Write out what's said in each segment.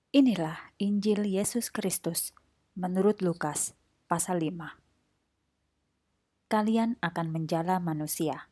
Inilah Injil Yesus Kristus menurut Lukas pasal 5. Kalian akan menjala manusia.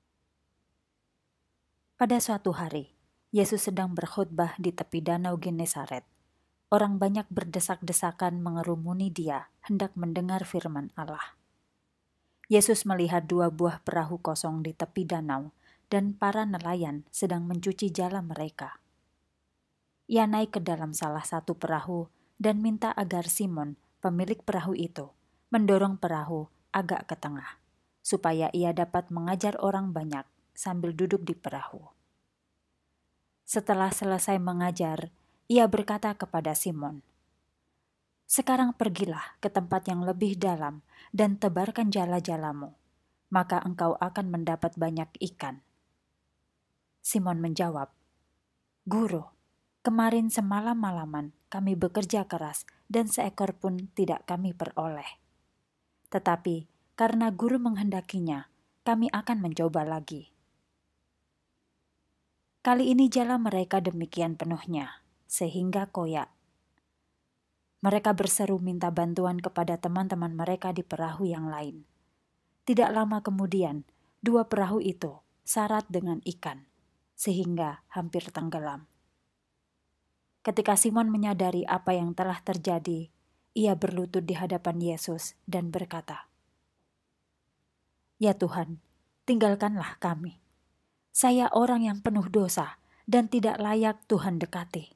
Pada suatu hari, Yesus sedang berkhutbah di tepi danau Genesaret. Orang banyak berdesak-desakan mengerumuni dia hendak mendengar firman Allah. Yesus melihat 2 buah perahu kosong di tepi danau dan para nelayan sedang mencuci jala mereka. Ia naik ke dalam salah satu perahu dan minta agar Simon, pemilik perahu itu, mendorong perahu agak ke tengah, supaya ia dapat mengajar orang banyak sambil duduk di perahu. Setelah selesai mengajar, ia berkata kepada Simon, "Sekarang pergilah ke tempat yang lebih dalam dan tebarkan jala-jalamu, maka engkau akan mendapat banyak ikan." Simon menjawab, "Guru, kemarin semalam-malaman kami bekerja keras dan seekor pun tidak kami peroleh. Tetapi karena guru menghendakinya, kami akan mencoba lagi." Kali ini jala mereka demikian penuhnya, sehingga koyak. Mereka berseru minta bantuan kepada teman-teman mereka di perahu yang lain. Tidak lama kemudian, 2 perahu itu syarat dengan ikan, sehingga hampir tenggelam. Ketika Simon menyadari apa yang telah terjadi, ia berlutut di hadapan Yesus dan berkata, "Ya Tuhan, tinggalkanlah kami. Saya orang yang penuh dosa dan tidak layak Tuhan dekati."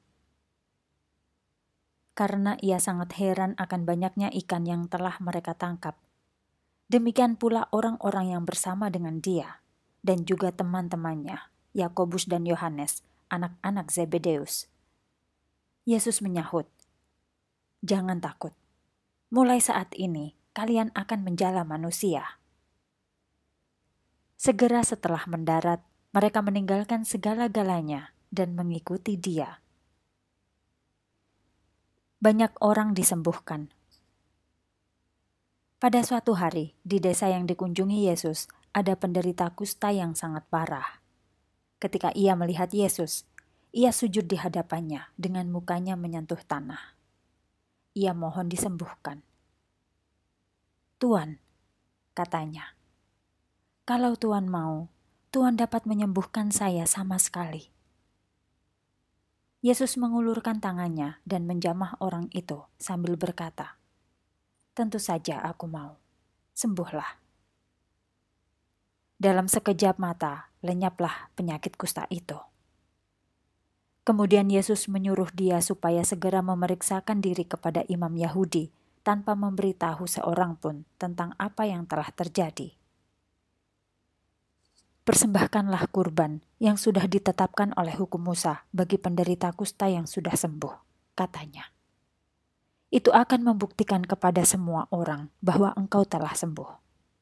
Karena ia sangat heran akan banyaknya ikan yang telah mereka tangkap. Demikian pula orang-orang yang bersama dengan dia dan juga teman-temannya, Yakobus dan Yohanes, anak-anak Zebedeus. Yesus menyahut, "Jangan takut. Mulai saat ini kalian akan menjala manusia." Segera setelah mendarat, mereka meninggalkan segala-galanya dan mengikuti dia. Banyak orang disembuhkan. Pada suatu hari, di desa yang dikunjungi Yesus, ada penderita kusta yang sangat parah. Ketika ia melihat Yesus, ia sujud di hadapannya dengan mukanya menyentuh tanah. Ia mohon disembuhkan. "Tuan," katanya, "kalau Tuan mau, Tuan dapat menyembuhkan saya sama sekali." Yesus mengulurkan tangannya dan menjamah orang itu sambil berkata, "Tentu saja aku mau. Sembuhlah." Dalam sekejap mata, lenyaplah penyakit kusta itu. Kemudian Yesus menyuruh dia supaya segera memeriksakan diri kepada imam Yahudi tanpa memberitahu seorang pun tentang apa yang telah terjadi. "Persembahkanlah kurban yang sudah ditetapkan oleh hukum Musa bagi penderita kusta yang sudah sembuh," katanya. "Itu akan membuktikan kepada semua orang bahwa engkau telah sembuh."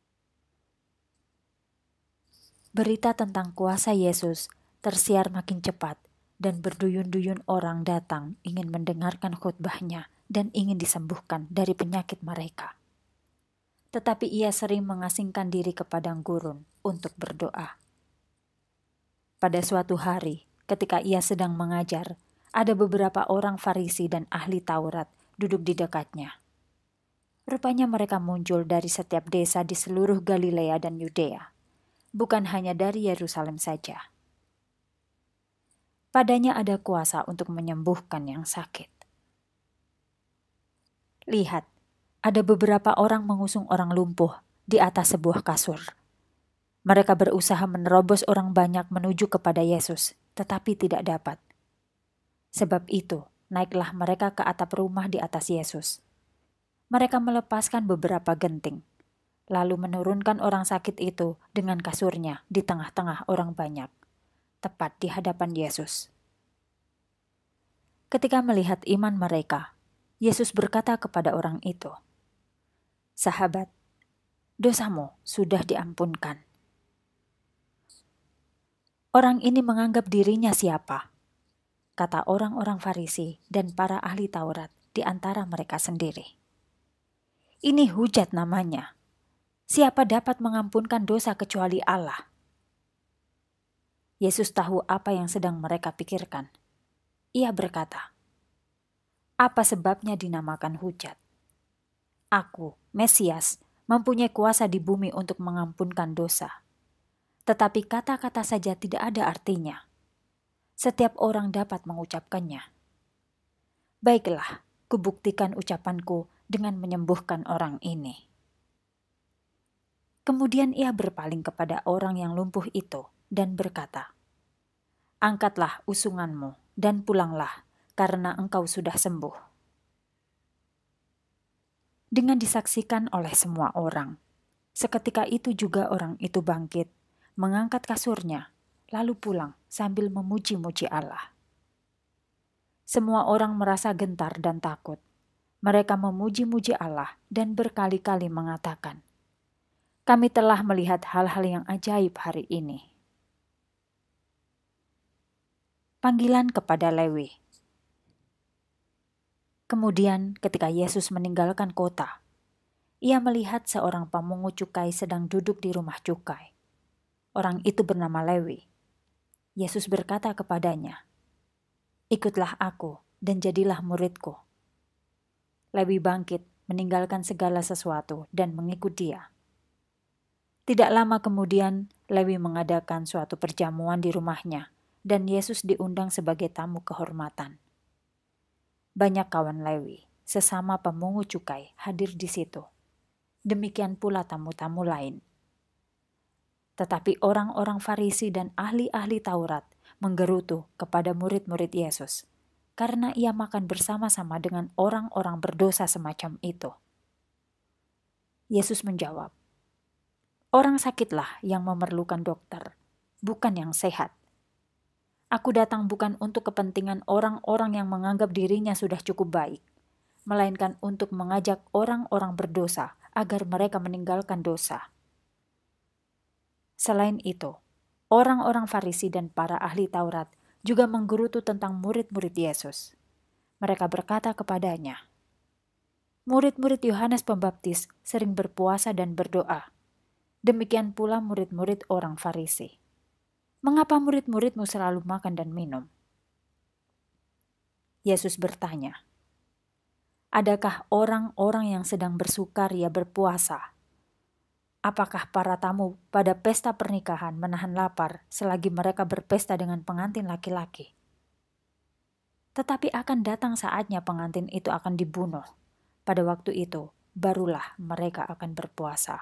Berita tentang kuasa Yesus tersiar makin cepat dan berduyun-duyun orang datang ingin mendengarkan khutbahnya dan ingin disembuhkan dari penyakit mereka. Tetapi ia sering mengasingkan diri ke padang gurun untuk berdoa. Pada suatu hari, ketika ia sedang mengajar, ada beberapa orang Farisi dan ahli Taurat duduk di dekatnya. Rupanya mereka muncul dari setiap desa di seluruh Galilea dan Yudea, bukan hanya dari Yerusalem saja. Padanya ada kuasa untuk menyembuhkan yang sakit. Lihat, ada beberapa orang mengusung orang lumpuh di atas sebuah kasur. Mereka berusaha menerobos orang banyak menuju kepada Yesus, tetapi tidak dapat. Sebab itu, naiklah mereka ke atap rumah di atas Yesus. Mereka melepaskan beberapa genting, lalu menurunkan orang sakit itu dengan kasurnya di tengah-tengah orang banyak, tepat di hadapan Yesus. Ketika melihat iman mereka, Yesus berkata kepada orang itu, "Sahabat, dosamu sudah diampunkan." "Orang ini menganggap dirinya siapa?" kata orang-orang Farisi dan para ahli Taurat di antara mereka sendiri. "Ini hujat namanya. Siapa dapat mengampunkan dosa kecuali Allah?" Yesus tahu apa yang sedang mereka pikirkan. Ia berkata, Apa sebabnya dinamakan hujat? Aku, Mesias, mempunyai kuasa di bumi untuk mengampunkan dosa. Tetapi kata-kata saja tidak ada artinya. Setiap orang dapat mengucapkannya. Baiklah, kubuktikan ucapanku dengan menyembuhkan orang ini. Kemudian ia berpaling kepada orang yang lumpuh itu dan berkata, "Angkatlah usunganmu dan pulanglah, karena engkau sudah sembuh." Dengan disaksikan oleh semua orang, seketika itu juga orang itu bangkit, mengangkat kasurnya, lalu pulang sambil memuji-muji Allah. Semua orang merasa gentar dan takut. Mereka memuji-muji Allah dan berkali-kali mengatakan, "Kami telah melihat hal-hal yang ajaib hari ini." Panggilan kepada Lewi. Kemudian ketika Yesus meninggalkan kota, ia melihat seorang pemungut cukai sedang duduk di rumah cukai. Orang itu bernama Lewi. Yesus berkata kepadanya, "Ikutlah aku dan jadilah muridku." Lewi bangkit, meninggalkan segala sesuatu dan mengikut dia. Tidak lama kemudian, Lewi mengadakan suatu perjamuan di rumahnya, dan Yesus diundang sebagai tamu kehormatan. Banyak kawan Lewi, sesama pemungut cukai, hadir di situ. Demikian pula tamu-tamu lain. Tetapi orang-orang Farisi dan ahli-ahli Taurat menggerutu kepada murid-murid Yesus, karena ia makan bersama-sama dengan orang-orang berdosa semacam itu. Yesus menjawab, "Orang sakitlah yang memerlukan dokter, bukan yang sehat. Aku datang bukan untuk kepentingan orang-orang yang menganggap dirinya sudah cukup baik, melainkan untuk mengajak orang-orang berdosa agar mereka meninggalkan dosa." Selain itu, orang-orang Farisi dan para ahli Taurat juga menggerutu tentang murid-murid Yesus. Mereka berkata kepadanya, "Murid-murid Yohanes Pembaptis sering berpuasa dan berdoa. Demikian pula murid-murid orang Farisi. Mengapa murid-muridmu selalu makan dan minum?" Yesus bertanya, "Adakah orang-orang yang sedang bersukaria berpuasa? Apakah para tamu pada pesta pernikahan menahan lapar selagi mereka berpesta dengan pengantin laki-laki? Tetapi akan datang saatnya pengantin itu akan dibunuh. Pada waktu itu, barulah mereka akan berpuasa."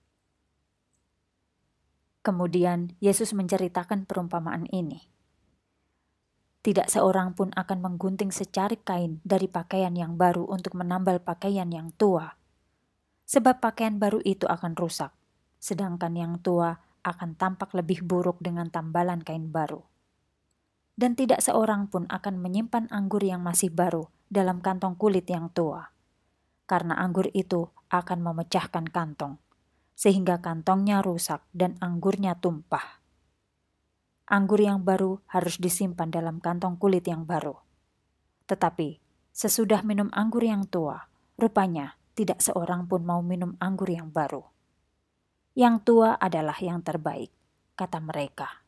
Kemudian Yesus menceritakan perumpamaan ini. Tidak seorang pun akan menggunting secarik kain dari pakaian yang baru untuk menambal pakaian yang tua. Sebab pakaian baru itu akan rusak, sedangkan yang tua akan tampak lebih buruk dengan tambalan kain baru. Dan tidak seorang pun akan menyimpan anggur yang masih baru dalam kantong kulit yang tua, karena anggur itu akan memecahkan kantong, sehingga kantongnya rusak dan anggurnya tumpah. Anggur yang baru harus disimpan dalam kantong kulit yang baru. Tetapi sesudah minum anggur yang tua, rupanya tidak seorang pun mau minum anggur yang baru. Yang tua adalah yang terbaik, kata mereka.